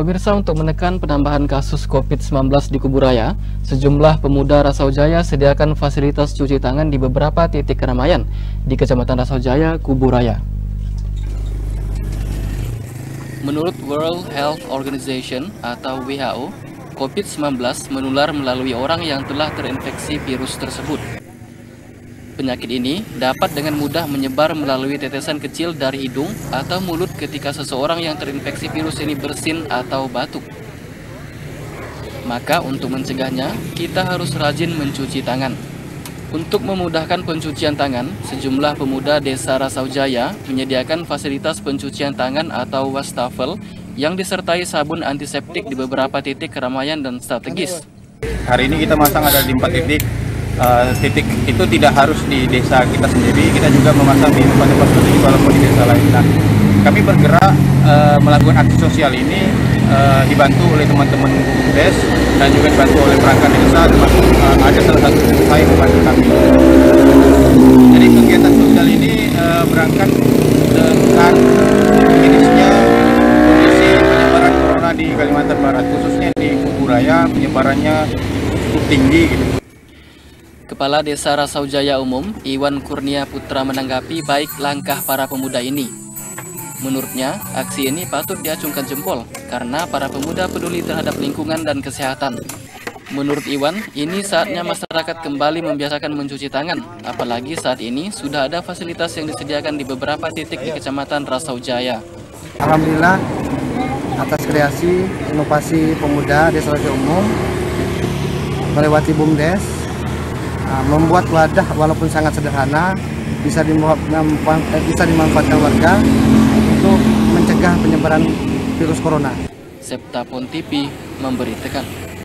Pemirsa, untuk menekan penambahan kasus COVID-19 di Kuburaya, sejumlah pemuda Rasaujaya sediakan fasilitas cuci tangan di beberapa titik keramaian di Kecamatan Rasaujaya, Kuburaya. Menurut World Health Organization atau WHO, COVID-19 menular melalui orang yang telah terinfeksi virus tersebut. Penyakit ini dapat dengan mudah menyebar melalui tetesan kecil dari hidung atau mulut ketika seseorang yang terinfeksi virus ini bersin atau batuk. Maka untuk mencegahnya, kita harus rajin mencuci tangan. Untuk memudahkan pencucian tangan, sejumlah pemuda Desa Rasaujaya menyediakan fasilitas pencucian tangan atau wastafel yang disertai sabun antiseptik di beberapa titik keramaian dan strategis. Hari ini kita masang ada di 4 titik. Titik itu tidak harus di desa kita sendiri, kita juga memasang di tempat-tempat seperti walaupun di desa lain. Nah, kami bergerak melakukan aksi sosial ini dibantu oleh teman-teman BUMDes dan juga dibantu oleh perangkat desa, termasuk ada salah satu saya membantu kami. Jadi kegiatan sosial ini berangkat dengan finisnya kondisi penyebaran corona di Kalimantan Barat, khususnya di Kuburaya penyebarannya cukup tinggi gitu. Kepala Desa Rasaujaya Umum, Iwan Kurnia Putra menanggapi baik langkah para pemuda ini. Menurutnya, aksi ini patut diacungkan jempol karena para pemuda peduli terhadap lingkungan dan kesehatan. Menurut Iwan, ini saatnya masyarakat kembali membiasakan mencuci tangan, apalagi saat ini sudah ada fasilitas yang disediakan di beberapa titik di Kecamatan Rasaujaya. Alhamdulillah atas kreasi inovasi pemuda Desa Rasaujaya Umum melewati BUMDes membuat wadah walaupun sangat sederhana bisa dimanfaatkan warga untuk mencegah penyebaran virus corona. Septa Pon TV memberitakan.